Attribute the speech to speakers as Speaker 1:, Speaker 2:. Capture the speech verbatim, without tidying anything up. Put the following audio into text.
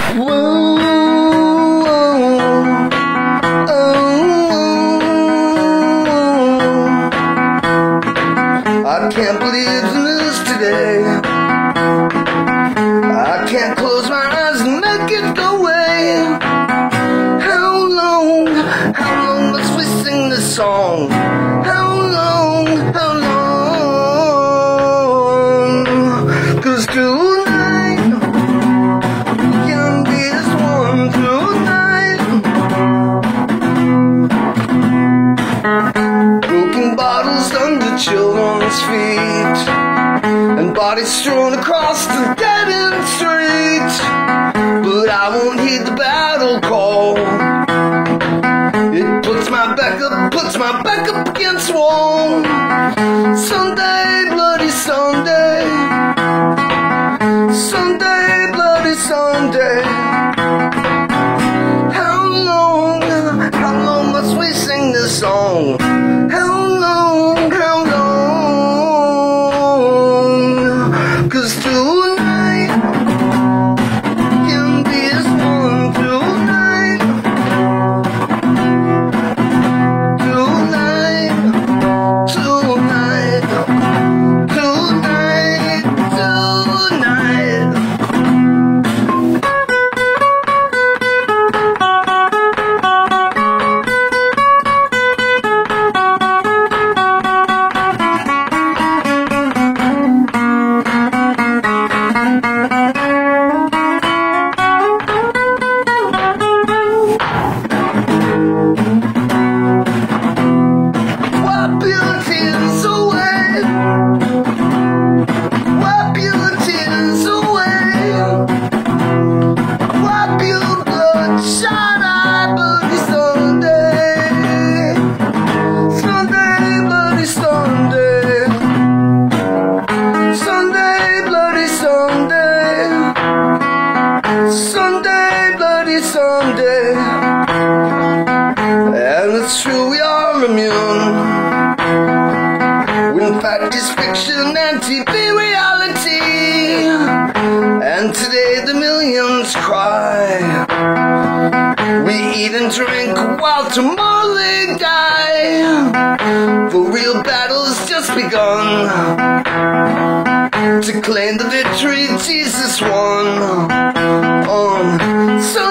Speaker 1: Whoa, oh, I can't believe the news today. I can't close my eyes and make it go away. How long, how long must we sing this song? How long, how long? 'Cause tonight we can be as one tonight. Broken bottles under children's feet, and bodies strewn across the dead-end street. But I won't heed the battle call. It puts my back up, puts my back up against wall. Sunday, bloody Sunday. Sunday, bloody Sunday. How long, how long must we sing this song? How long, how long? 'Cause tonight can be as one tonight. Tonight, tonight, tonight, tonight. Wipe your tears away. Wipe your tears away. Wipe your bloodshot eye, bloody Sunday. Sunday, bloody Sunday. Sunday, bloody Sunday. Sunday, bloody Sunday. And it's true we are immune. When fact is fiction and T V reality. And today the millions cry. We eat and drink while tomorrow they die. The real battle's just begun. To claim the victory Jesus won on Sunday.